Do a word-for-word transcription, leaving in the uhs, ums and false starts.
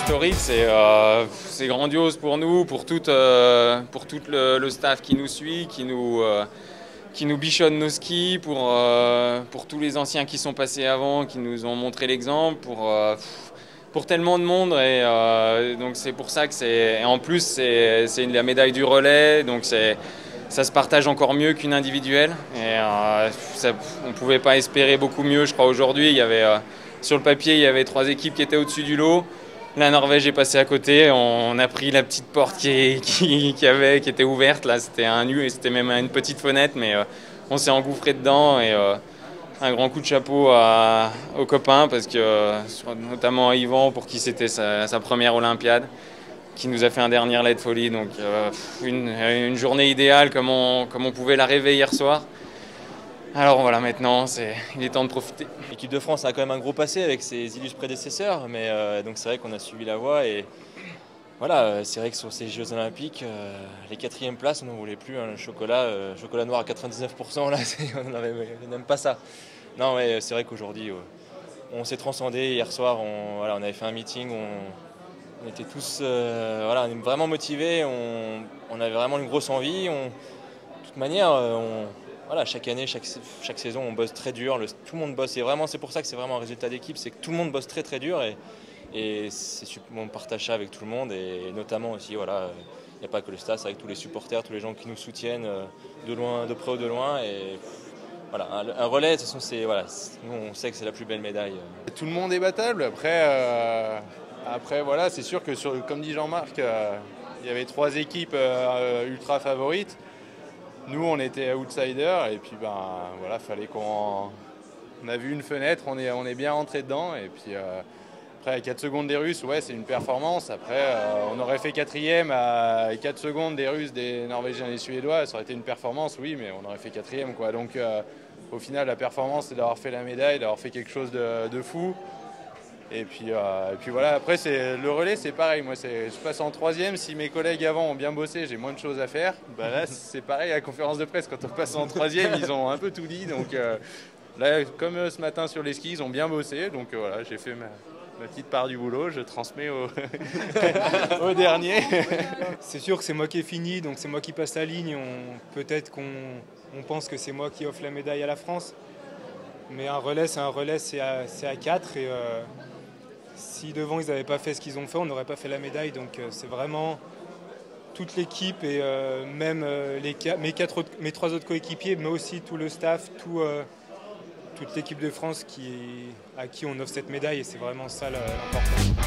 historique, c'est euh, c'est grandiose pour nous, pour tout, euh, pour tout le, le staff qui nous suit, qui nous, euh, qui nous bichonne nos skis, pour, euh, pour tous les anciens qui sont passés avant, qui nous ont montré l'exemple, pour, euh, pour tellement de monde. Et euh, donc c'est pour ça que c'est... En plus, c'est la médaille du relais, donc c'est... Ça se partage encore mieux qu'une individuelle. Et euh, ça, on ne pouvait pas espérer beaucoup mieux, je crois, aujourd'hui. Il y avait, euh, sur le papier, il y avait trois équipes qui étaient au-dessus du lot. La Norvège est passée à côté. On a pris la petite porte qui, qui, qui, avait, qui était ouverte. Là, c'était un nu et c'était même une petite fenêtre, mais euh, on s'est engouffré dedans. Et euh, un grand coup de chapeau à, aux copains, parce que, euh, notamment à Yvan, pour qui c'était sa, sa première Olympiade, qui nous a fait un dernier lait de folie. Donc euh, une, une journée idéale comme on, comme on pouvait la rêver hier soir. Alors voilà, maintenant c'est, il est temps de profiter. L'équipe de France a quand même un gros passé avec ses illustres prédécesseurs, mais euh, donc c'est vrai qu'on a suivi la voie et voilà, c'est vrai que sur ces Jeux Olympiques, euh, les quatrièmes places, on n'en voulait plus. Hein, le chocolat, euh, chocolat noir à quatre-vingt-dix-neuf pour cent, là, on n'aime pas ça. Non, mais c'est vrai qu'aujourd'hui, euh, on s'est transcendé. Hier soir, on, voilà, on avait fait un meeting. On, On était tous euh, voilà, on est vraiment motivés, on, on avait vraiment une grosse envie. On, de toute manière, on, voilà, chaque année, chaque, chaque saison, on bosse très dur. Le, tout le monde bosse. Et vraiment, c'est pour ça que c'est vraiment un résultat d'équipe, c'est que tout le monde bosse très très dur et, et on partage ça avec tout le monde. Et notamment aussi, voilà, il n'y a pas que le staff, c'est avec tous les supporters, tous les gens qui nous soutiennent de loin, de près ou de loin. Et, voilà, un, un relais, de toute façon, c'est, voilà, nous on sait que c'est la plus belle médaille. Tout le monde est battable. Après. Euh... Après, voilà, c'est sûr que, sur, comme dit Jean-Marc, euh, il y avait trois équipes euh, ultra favorites. Nous, on était outsiders et puis, ben, voilà, fallait qu'on... On a vu une fenêtre, on est, on est bien rentré dedans. Et puis, euh, après, à quatre secondes des Russes, ouais, c'est une performance. Après, euh, on aurait fait quatrième à quatre secondes des Russes, des Norvégiens et des Suédois. Ça aurait été une performance, oui, mais on aurait fait quatrième, quoi. Donc, euh, au final, la performance, c'est d'avoir fait la médaille, d'avoir fait quelque chose de, de fou. Et puis, euh, et puis voilà, après c'est, le relais c'est pareil, moi c'est, je passe en troisième, si mes collègues avant ont bien bossé, j'ai moins de choses à faire. Bah là c'est pareil à la conférence de presse, quand on passe en troisième, ils ont un peu tout dit. Donc euh, là, comme euh, ce matin sur les skis, ils ont bien bossé, donc euh, voilà, j'ai fait ma, ma petite part du boulot, je transmets au, au dernier. C'est sûr que c'est moi qui ai fini, donc c'est moi qui passe la ligne. On, peut-être qu'on on pense que c'est moi qui offre la médaille à la France, mais un relais c'est un relais, c'est à, c'est à quatre et euh, si devant ils n'avaient pas fait ce qu'ils ont fait, on n'aurait pas fait la médaille. Donc euh, c'est vraiment toute l'équipe et euh, même euh, les, mes, quatre autres, mes trois autres coéquipiers, mais aussi tout le staff, tout, euh, toute l'équipe de France qui, à qui on offre cette médaille. Et c'est vraiment ça l'important.